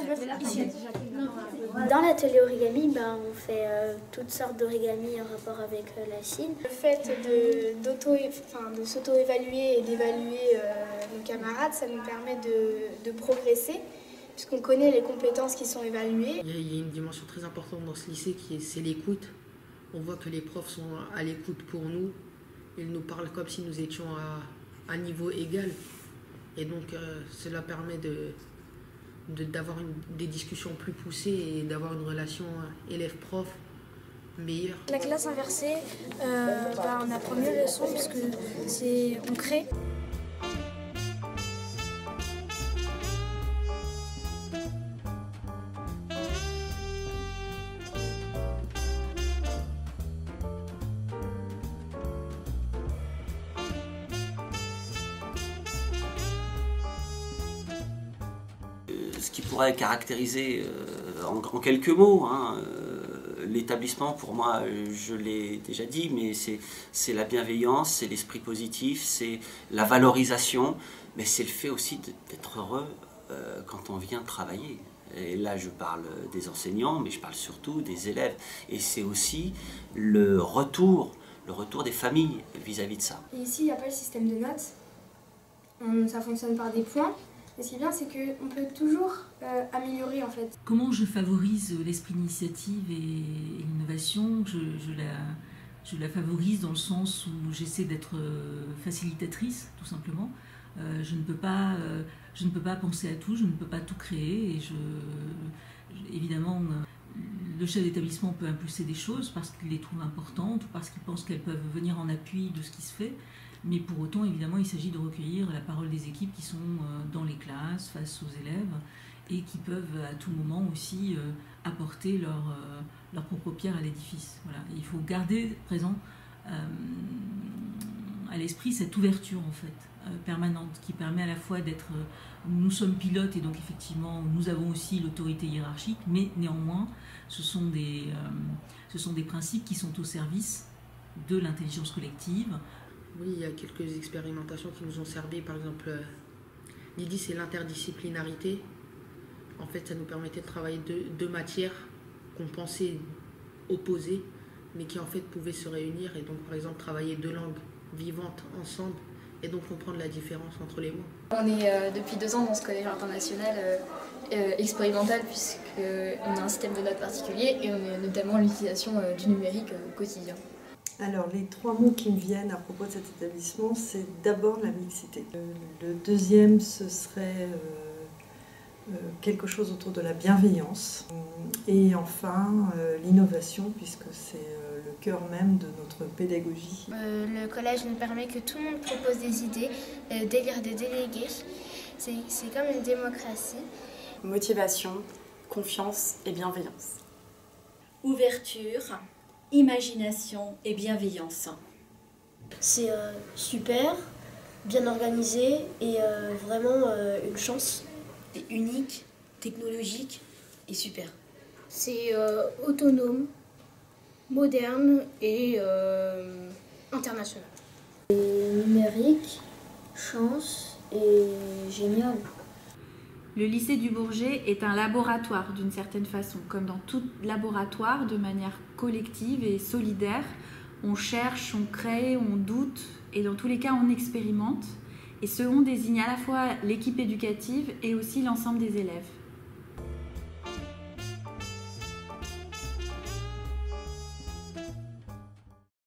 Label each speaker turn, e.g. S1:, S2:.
S1: Dans l'atelier origami, on fait toutes sortes d'origami en rapport avec la Chine.
S2: Le fait de s'auto-évaluer et d'évaluer nos camarades, ça nous permet de progresser, puisqu'on connaît les compétences qui sont évaluées.
S3: Il y a une dimension très importante dans ce lycée c'est l'écoute. On voit que les profs sont à l'écoute pour nous. Ils nous parlent comme si nous étions à niveau égal. Et donc cela permet d'avoir des discussions plus poussées et d'avoir une relation élève-prof meilleure.
S2: La classe inversée, on apprend mieux les leçons puisque c'est concret.
S4: Ce qui pourrait caractériser en quelques mots, l'établissement, pour moi, je l'ai déjà dit, mais c'est la bienveillance, c'est l'esprit positif, c'est la valorisation, mais c'est le fait aussi d'être heureux quand on vient travailler. Et là, je parle des enseignants, mais je parle surtout des élèves. Et c'est aussi le retour des familles vis-à-vis de ça.
S2: Et ici, il n'y a pas le système de notes, ça fonctionne par des points. Et ce qui est bien, c'est qu'on peut toujours améliorer en fait.
S5: Comment je favorise l'esprit d'initiative et l'innovation? Je la favorise dans le sens où j'essaie d'être facilitatrice, tout simplement. Je ne peux pas penser à tout, je ne peux pas tout créer. Et évidemment, le chef d'établissement peut impulser des choses parce qu'il les trouve importantes ou parce qu'il pense qu'elles peuvent venir en appui de ce qui se fait. Mais pour autant, évidemment, il s'agit de recueillir la parole des équipes qui sont dans les classes, face aux élèves, et qui peuvent à tout moment aussi apporter leur propre pierre à l'édifice. Voilà. Il faut garder présent à l'esprit cette ouverture en fait, permanente, qui permet à la fois d'être... nous sommes pilotes et donc effectivement nous avons aussi l'autorité hiérarchique, mais néanmoins ce sont des principes qui sont au service de l'intelligence collective.
S3: Oui, il y a quelques expérimentations qui nous ont servi. Par exemple, l'idée c'est l'interdisciplinarité. En fait, ça nous permettait de travailler deux matières qu'on pensait opposées, mais qui en fait pouvaient se réunir et donc par exemple travailler deux langues vivantes ensemble et donc comprendre la différence entre les mots.
S6: On est depuis 2 ans dans ce collège international expérimental puisqu'on a un système de notes particulier et on a notamment l'utilisation du numérique au quotidien.
S7: Alors, les 3 mots qui me viennent à propos de cet établissement, c'est d'abord la mixité. Le deuxième, ce serait quelque chose autour de la bienveillance. Et enfin, l'innovation, puisque c'est le cœur même de notre pédagogie.
S2: Le collège nous permet que tout le monde propose des idées, d'élire des délégués. C'est comme une démocratie.
S8: Motivation, confiance et bienveillance.
S9: Ouverture, imagination et bienveillance.
S1: C'est super, bien organisé et vraiment une chance.
S9: C'est unique, technologique et super.
S2: C'est autonome, moderne et international.
S1: C'est numérique, chance et génial.
S10: Le lycée du Bourget est un laboratoire d'une certaine façon. Comme dans tout laboratoire, de manière collective et solidaire, on cherche, on crée, on doute et dans tous les cas on expérimente. Et ce on désigne à la fois l'équipe éducative et aussi l'ensemble des élèves.